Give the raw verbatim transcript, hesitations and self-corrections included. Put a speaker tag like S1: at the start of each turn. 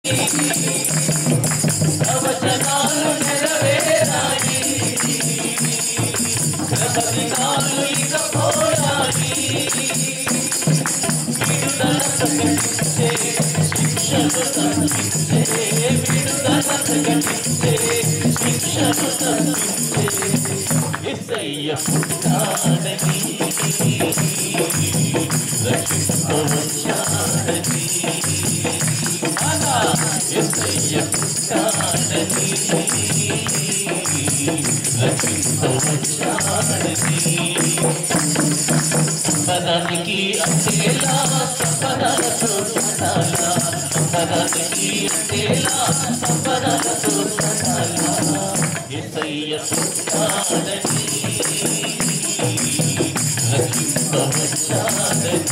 S1: ప్రవచనాలు నెరవేరాయి, ప్రవచనాలు ఇకపోయాయి. విడుదల ప్రకటించే, శిక్షను తప్పించే, విడుదల ప్రకటించే, శిక్షను తప్పించే. యేసయ్య పుట్టాడని, రక్షింపవచ్చాడని, యేసయ్య పుట్టాడని, రక్షింపవచ్చాడని. సంపదానికి అందేలా సంపదలతో సదాలా, సంపదానికి అందేలా సంపదలతో సదాలా. యేసయ్య పుట్టాడని, రక్షింపవచ్చాడని.